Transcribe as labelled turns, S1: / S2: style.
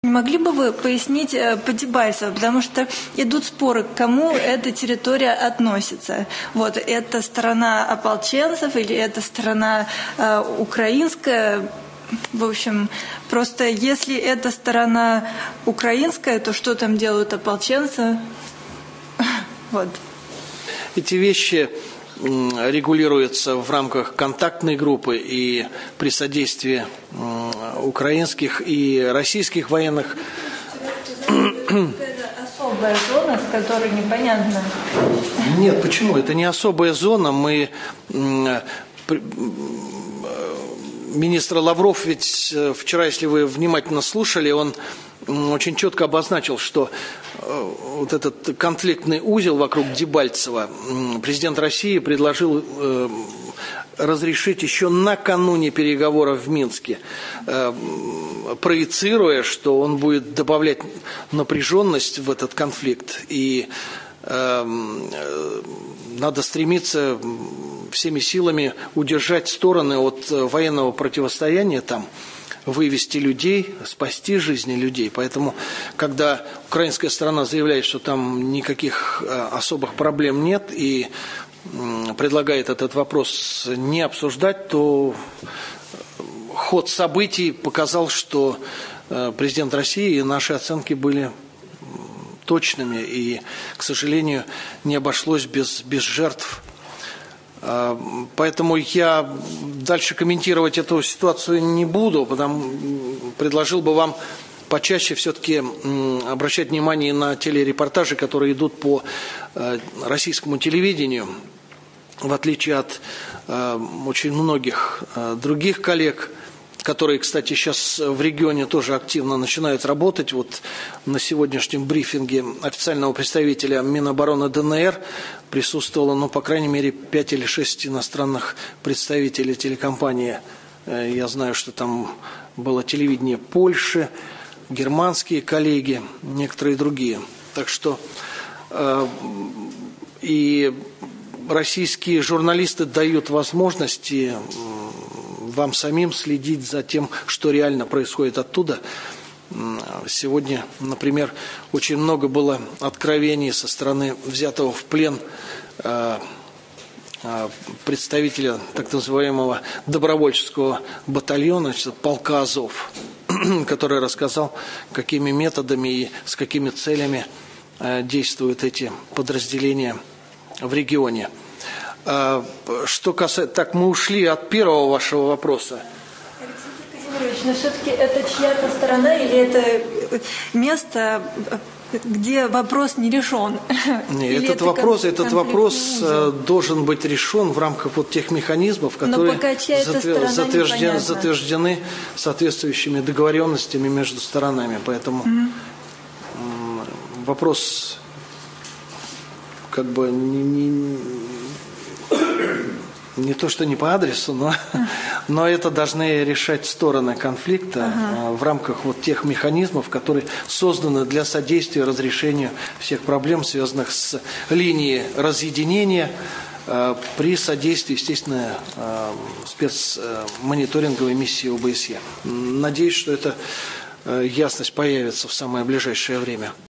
S1: не могли бы вы пояснить по Дебальцево, потому что идут споры, к кому эта территория относится. Вот, это сторона ополченцев или это сторона украинская? В общем, просто если это сторона украинская, то что там делают ополченцы? Вот.
S2: Эти вещи регулируются в рамках контактной группы и при содействии украинских и российских военных.
S1: Это особая зона, с которой непонятно.
S2: Нет, почему? Это не особая зона. Министр Лавров ведь вчера, если вы внимательно слушали, он очень четко обозначил, что вот этот конфликтный узел вокруг Дебальцева президент России предложил разрешить еще накануне переговоров в Минске, проецируя, что он будет добавлять напряженность в этот конфликт. И надо стремиться всеми силами удержать стороны от военного противостояния там, вывести людей, спасти жизни людей. Поэтому, когда украинская сторона заявляет, что там никаких особых проблем нет и предлагает этот вопрос не обсуждать, то ход событий показал, что президент России и наши оценки были точными, и, к сожалению, не обошлось без жертв. Поэтому я дальше комментировать эту ситуацию не буду, предложил бы вам почаще все-таки обращать внимание на телерепортажи, которые идут по российскому телевидению, в отличие от очень многих других коллег, которые, кстати, сейчас в регионе тоже активно начинают работать. Вот на сегодняшнем брифинге официального представителя Минобороны ДНР присутствовало, по крайней мере, 5 или 6 иностранных представителей телекомпании. Я знаю, что там было телевидение Польши, германские коллеги, некоторые другие. Так что и российские журналисты дают возможности вам самим следить за тем, что реально происходит оттуда. Сегодня, например, очень много было откровений со стороны взятого в плен представителя так называемого добровольческого батальона, полка Азов, который рассказал, какими методами и с какими целями действуют эти подразделения в регионе. Что касается... Так, мы ушли от первого вашего вопроса.
S1: Александр Казимирович, но все-таки это чья-то сторона или это место, где вопрос не решен?
S2: Нет, этот вопрос должен быть решен в рамках вот тех механизмов, которые затверждены соответствующими договоренностями между сторонами. Поэтому вопрос как бы не то, что не по адресу, но это должны решать стороны конфликта в рамках вот тех механизмов, которые созданы для содействия разрешению всех проблем, связанных с линией разъединения, при содействии, естественно, спецмониторинговой миссии ОБСЕ. Надеюсь, что эта ясность появится в самое ближайшее время.